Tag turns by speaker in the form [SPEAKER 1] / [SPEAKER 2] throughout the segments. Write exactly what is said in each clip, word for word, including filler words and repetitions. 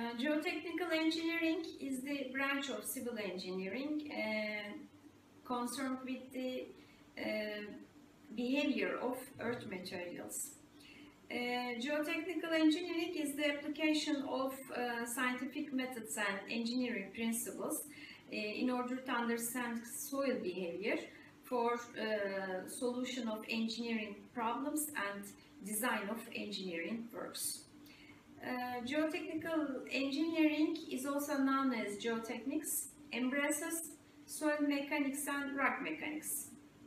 [SPEAKER 1] Uh, geotechnical engineering is the branch of civil engineering uh, concerned with the uh, behavior of earth materials. Uh, geotechnical engineering is the application of uh, scientific methods and engineering principles uh, in order to understand soil behavior for uh, solution of engineering problems and design of engineering works. Uh, geotechnical engineering is also known as geotechnics, embraces soil mechanics and rock mechanics.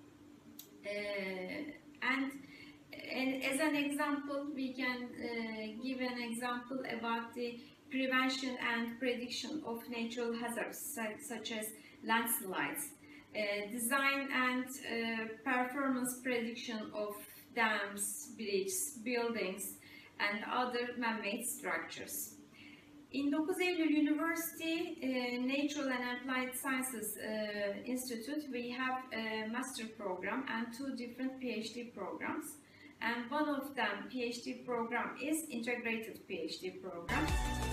[SPEAKER 1] Uh, and, and as an example, we can uh, give an example about the prevention and prediction of natural hazards such as landslides, uh, design and uh, performance prediction of dams, bridges, buildings, and other man-made structures. In dokuz Eylül University uh, Natural and Applied Sciences uh, Institute, we have a master program and two different PhD programs. And one of them, PhD program, is integrated PhD program.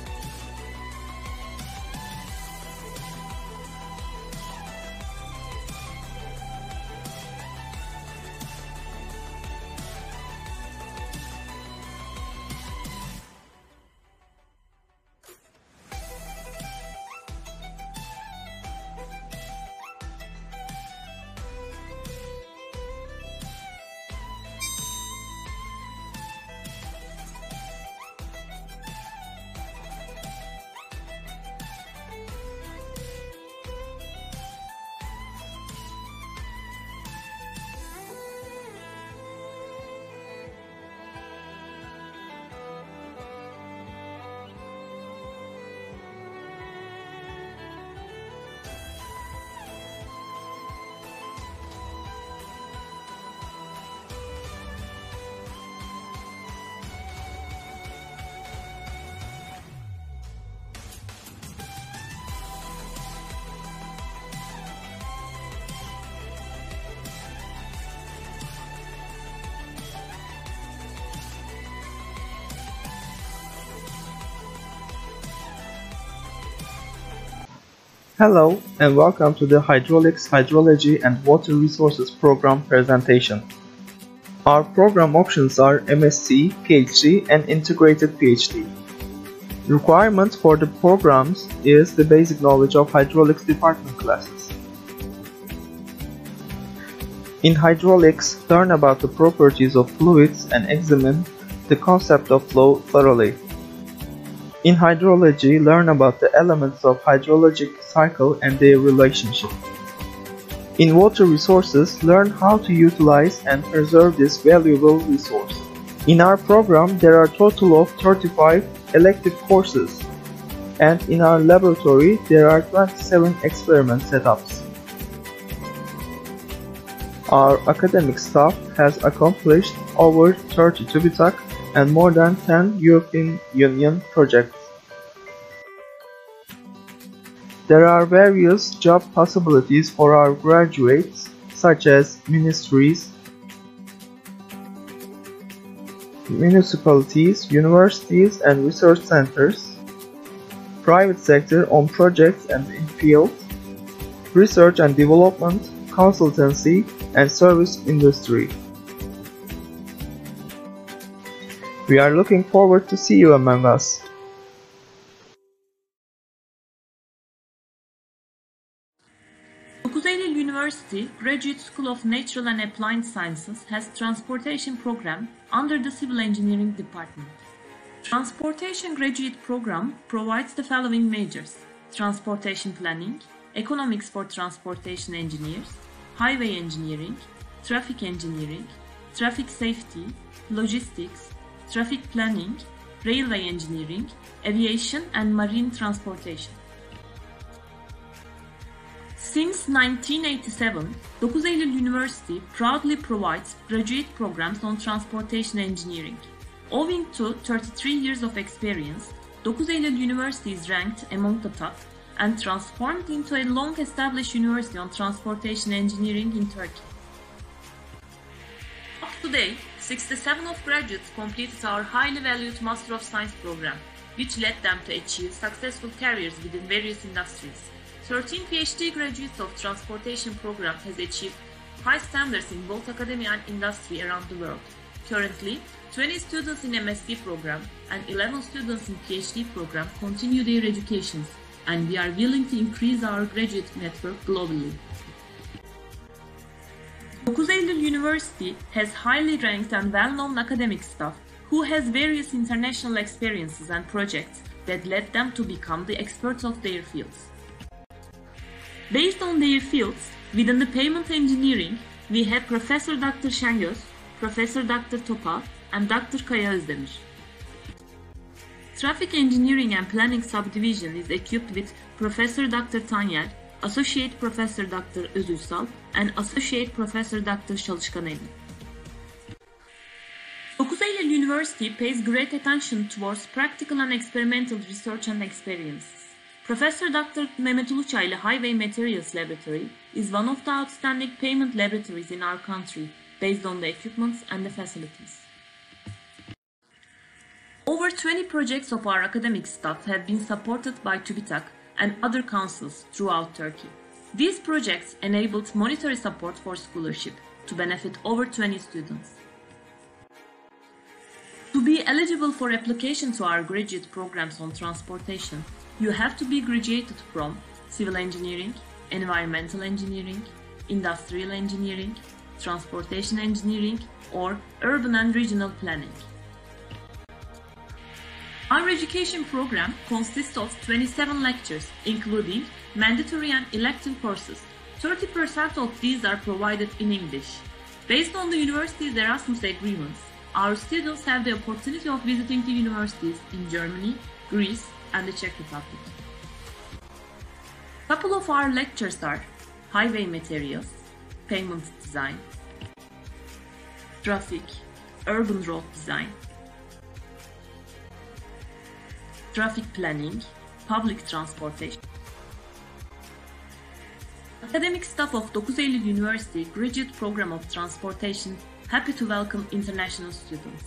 [SPEAKER 2] Hello and welcome to the Hydraulics, Hydrology and Water Resources program presentation. Our program options are M S c, PhD and Integrated PhD. Requirements for the programs is the basic knowledge of hydraulics department classes. In hydraulics, learn about the properties of fluids and examine the concept of flow thoroughly. In hydrology, learn about the elements of hydrologic cycle and their relationship. In water resources, learn how to utilize and preserve this valuable resource. In our program, there are a total of thirty-five elective courses, and in our laboratory, there are twenty-seven experiment setups. Our academic staff has accomplished over thirty TÜBİTAK and more than ten European Union projects. There are various job possibilities for our graduates, such as ministries, municipalities, universities and research centers, private sector on projects and in field, research and development, consultancy and service industry. We are looking forward to see you among us.
[SPEAKER 3] dokuz Eylül University Graduate School of Natural and Applied Sciences has transportation program under the Civil Engineering Department. Transportation graduate program provides the following majors: transportation planning, economics for transportation engineers, highway engineering, traffic engineering, traffic safety, logistics, traffic planning, railway engineering, aviation and marine transportation. Since nineteen eighty-seven, dokuz Eylül University proudly provides graduate programs on transportation engineering. Owing to thirty-three years of experience, dokuz Eylül University is ranked among the top and transformed into a long-established university on transportation engineering in Turkey. Up to date, sixty-seven of graduates completed our highly valued Master of Science program. which led them to achieve successful careers within various industries. thirteen PhD graduates of transportation program has achieved high standards in both academia and industry around the world. Currently, twenty students in M S c program and eleven students in PhD program continue their educations, and we are willing to increase our graduate network globally. dokuz Eylül University has highly ranked and well-known academic staff who has various international experiences and projects that led them to become the experts of their fields. Based on their fields, within the payment engineering, we have Professor Doctor Şengöz, Professor Doctor Topal, and Doctor Kaya Özdemir. Traffic Engineering and Planning Subdivision is equipped with Professor Doctor Tanyel, Associate Professor Doctor Özüysal, and Associate Professor Doctor Çalışkaneli. dokuz Eylül University pays great attention towards practical and experimental research and experiences. Professor Doctor Mehmet Uluçaylı Highway Materials Laboratory is one of the outstanding payment laboratories in our country based on the equipments and the facilities. Over twenty projects of our academic staff have been supported by TÜBİTAK and other councils throughout Turkey. These projects enabled monetary support for scholarship to benefit over twenty students. To be eligible for application to our graduate programs on transportation, you have to be graduated from civil engineering, environmental engineering, industrial engineering, transportation engineering, or urban and regional planning. Our education program consists of twenty-seven lectures, including mandatory and elective courses. thirty percent of these are provided in English. Based on the university's Erasmus agreements, our students have the opportunity of visiting the universities in Germany, Greece, and the Czech Republic. Couple of our lectures are highway materials, pavement design, traffic, urban road design, traffic planning, public transportation. Academic staff of dokuz Eylül University Graduate Program of Transportation happy to welcome international students.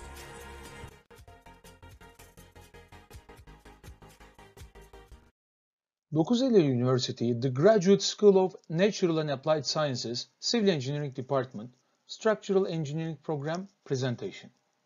[SPEAKER 4] dokuz Eylül University, the Graduate School of Natural and Applied Sciences, Civil Engineering Department, Structural Engineering Program presentation.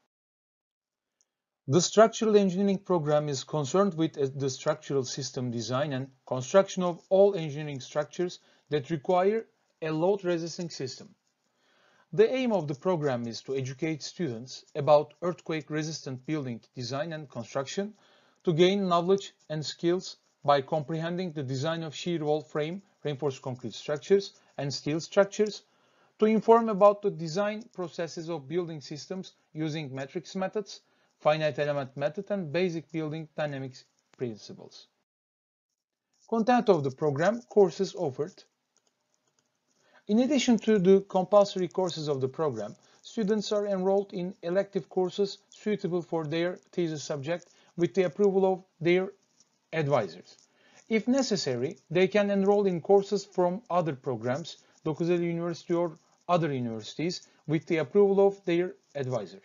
[SPEAKER 4] The Structural Engineering Program is concerned with the structural system design and construction of all engineering structures that require a load-resisting system. The aim of the program is to educate students about earthquake-resistant building design and construction to gain knowledge and skills by comprehending the design of shear wall frame, reinforced concrete structures, and steel structures, to inform about the design processes of building systems using matrix methods, finite element method, and basic building dynamics principles. Content of the program: courses offered. In addition to the compulsory courses of the program, students are enrolled in elective courses suitable for their thesis subject with the approval of their advisors. If necessary, they can enroll in courses from other programs, dokuz Eylül University or other universities, with the approval of their advisor.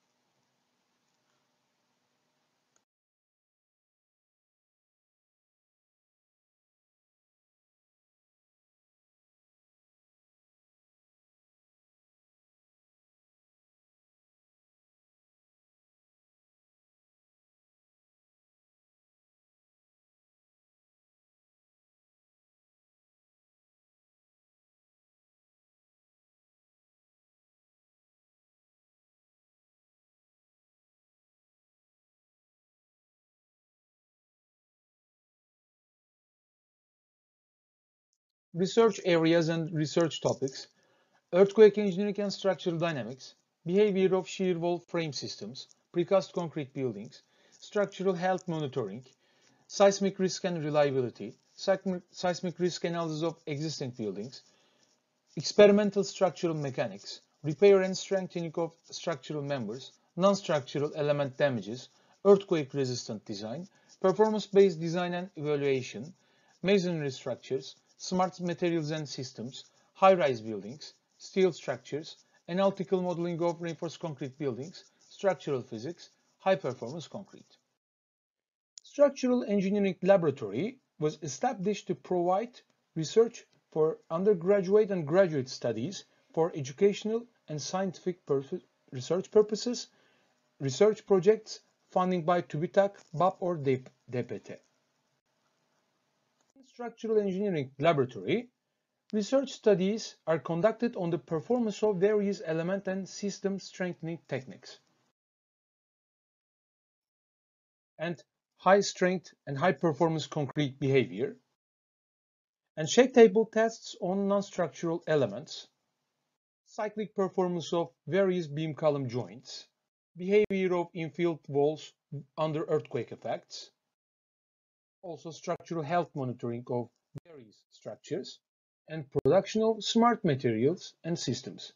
[SPEAKER 4] Research areas and research topics: earthquake engineering and structural dynamics, behavior of shear wall frame systems, precast concrete buildings, structural health monitoring, seismic risk and reliability, seismic risk analysis of existing buildings, experimental structural mechanics, repair and strengthening of structural members, non-structural element damages, earthquake-resistant design, performance-based design and evaluation, masonry structures, smart materials and systems, high-rise buildings, steel structures, analytical modeling of reinforced concrete buildings, structural physics, high-performance concrete. Structural Engineering Laboratory was established to provide research for undergraduate and graduate studies for educational and scientific purpose, research purposes, research projects, funding by TÜBİTAK, B A P or D P T. In Structural Engineering Laboratory, research studies are conducted on the performance of various element and system strengthening techniques, and high strength and high performance concrete behavior, and shake table tests on non-structural elements, cyclic performance of various beam column joints, behavior of infield walls under earthquake effects, also structural health monitoring of various structures, and production of smart materials and systems.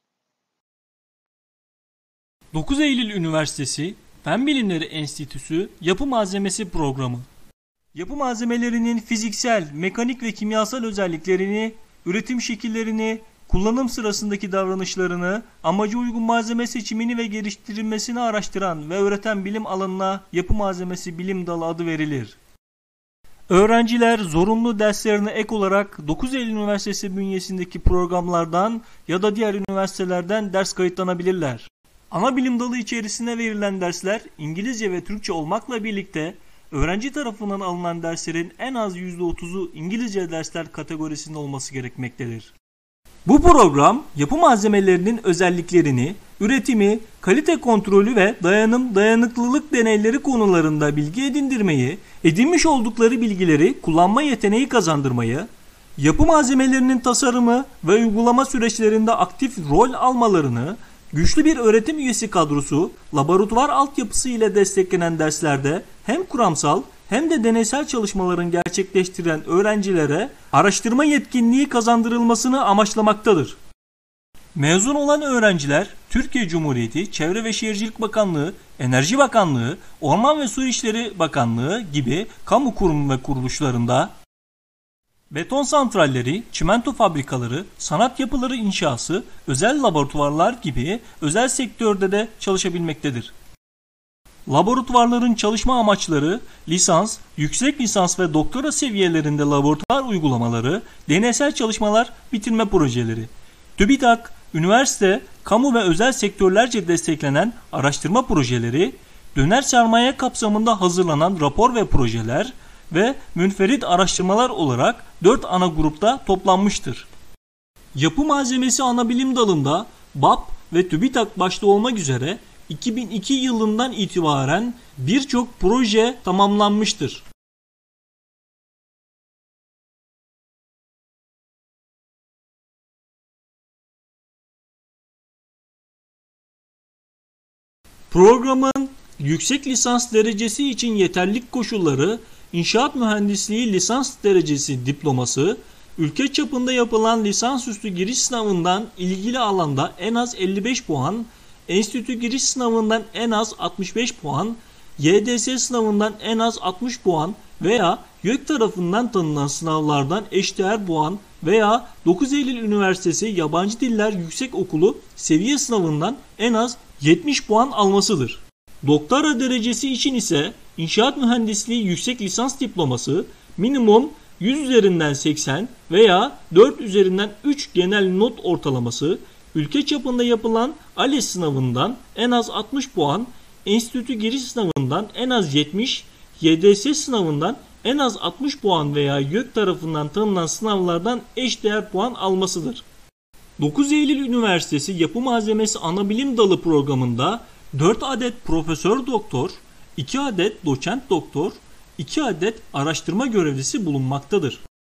[SPEAKER 5] dokuz Eylül Üniversitesi Fen Bilimleri Enstitüsü Yapı Malzemesi Programı. Yapı malzemelerinin fiziksel, mekanik ve kimyasal özelliklerini, üretim şekillerini, kullanım sırasındaki davranışlarını, amaca uygun malzeme seçimini ve geliştirilmesini araştıran ve öğreten bilim alanına yapı malzemesi bilim dalı adı verilir. Öğrenciler zorunlu derslerine ek olarak dokuz Eylül Üniversitesi bünyesindeki programlardan ya da diğer üniversitelerden ders kayıtlanabilirler. Ana bilim dalı içerisine verilen dersler İngilizce ve Türkçe olmakla birlikte öğrenci tarafından alınan derslerin en az yüzde otuzu İngilizce dersler kategorisinde olması gerekmektedir. Bu program yapı malzemelerinin özelliklerini, üretimi, kalite kontrolü ve dayanım, dayanıklılık deneyleri konularında bilgi edindirmeyi, edinmiş oldukları bilgileri kullanma yeteneği kazandırmayı, yapı malzemelerinin tasarımı ve uygulama süreçlerinde aktif rol almalarını, güçlü bir öğretim üyesi kadrosu, laboratuvar altyapısı ile desteklenen derslerde hem kuramsal hem de deneysel çalışmaların gerçekleştiren öğrencilere araştırma yetkinliği kazandırılmasını amaçlamaktadır. Mezun olan öğrenciler Türkiye Cumhuriyeti Çevre ve Şehircilik Bakanlığı, Enerji Bakanlığı, Orman ve Su İşleri Bakanlığı gibi kamu kurum ve kuruluşlarında beton santralleri, çimento fabrikaları, sanat yapıları inşası, özel laboratuvarlar gibi özel sektörde de çalışabilmektedir. Laboratuvarların çalışma amaçları, lisans, yüksek lisans ve doktora seviyelerinde laboratuvar uygulamaları, deneysel çalışmalar, bitirme projeleri. TÜBİTAK, üniversite, kamu ve özel sektörlerce desteklenen araştırma projeleri, döner sermaye kapsamında hazırlanan rapor ve projeler ve münferit araştırmalar olarak dört ana grupta toplanmıştır. Yapı malzemesi anabilim dalında B A P ve TÜBİTAK başta olmak üzere iki bin iki yılından itibaren birçok proje tamamlanmıştır. Programın yüksek lisans derecesi için yeterlilik koşulları, İnşaat Mühendisliği lisans derecesi diploması, ülke çapında yapılan lisansüstü giriş sınavından ilgili alanda en az elli beş puan, enstitü giriş sınavından en az altmış beş puan, Y D S sınavından en az altmış puan veya YÖK tarafından tanınan sınavlardan eşdeğer puan veya dokuz Eylül Üniversitesi Yabancı Diller Yüksekokulu seviye sınavından en az yetmiş puan almasıdır. Doktora derecesi için ise İnşaat Mühendisliği yüksek lisans diploması minimum yüz üzerinden seksen veya dört üzerinden üç genel not ortalaması, ülke çapında yapılan ALES sınavından en az altmış puan, enstitü giriş sınavından en az yetmiş, Y D S sınavından en az altmış puan veya YÖK tarafından tanınan sınavlardan eşdeğer puan almasıdır. dokuz Eylül Üniversitesi Yapı Malzemesi Anabilim Dalı programında dört adet profesör doktor, iki adet doçent doktor, iki adet araştırma görevlisi bulunmaktadır.